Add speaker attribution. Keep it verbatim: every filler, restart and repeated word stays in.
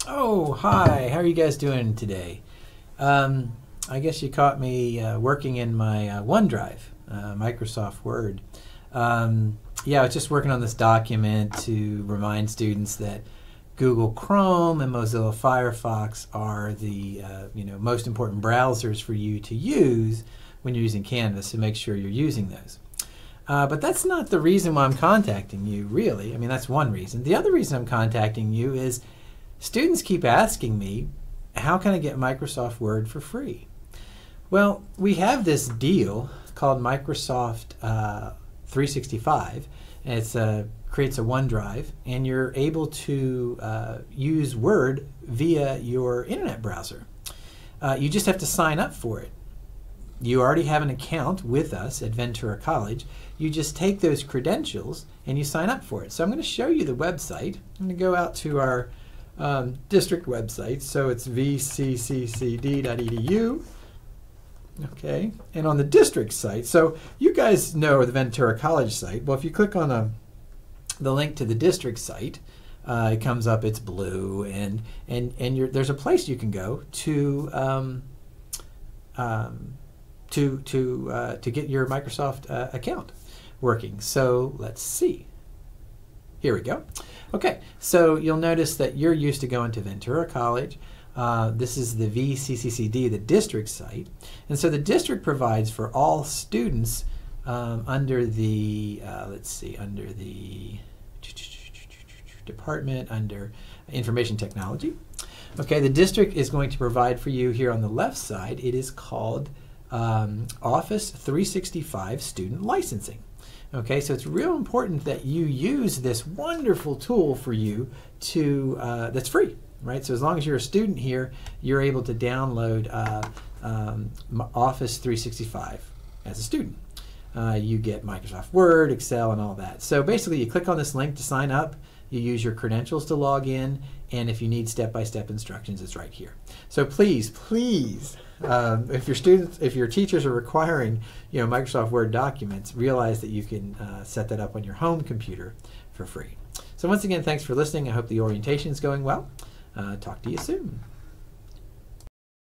Speaker 1: Oh, hi. How are you guys doing today? Um, I guess you caught me uh, working in my uh, OneDrive, uh, Microsoft Word. Um, yeah, I was just working on this document to remind students that Google Chrome and Mozilla Firefox are the uh, you know most important browsers for you to use when you're using Canvas, so make sure you're using those. Uh, but that's not the reason why I'm contacting you, really. I mean, that's one reason. The other reason I'm contacting you is students keep asking me, how can I get Microsoft Word for free? Well, we have this deal called Microsoft uh, three sixty-five, and it uh, creates a OneDrive, and you're able to uh, use Word via your internet browser. Uh, you just have to sign up for it. You already have an account with us at Ventura College. You just take those credentials and you sign up for it. So I'm going to show you the website. I'm going to go out to our um, district website. So it's V C C C D dot E D U. Okay, and on the district site, so you guys know the Ventura College site. Well, if you click on a, the link to the district site, uh, it comes up, it's blue, and and and you're, there's a place you can go to um, um, to to uh, to get your Microsoft uh, account working. So let's see. Here we go. Okay, so you'll notice that you're used to going to Ventura College. Uh, this is the V C C C D, the district site. And so the district provides for all students um, under the, uh, let's see, under the department, under information technology. Okay, the district is going to provide for you here on the left side. It is called um, Office three sixty-five Student Licensing. Okay, so it's real important that you use this wonderful tool for you to, uh, that's free. Right, so as long as you're a student here, you're able to download uh, um, Office three sixty-five as a student. Uh, you get Microsoft Word, Excel, and all that. So basically, you click on this link to sign up. You use your credentials to log in, and if you need step-by-step instructions, it's right here. So please, please, um, if your students, if your teachers are requiring, you know, Microsoft Word documents, realize that you can uh, set that up on your home computer for free. So once again, thanks for listening. I hope the orientation is going well. Uh, talk to you soon.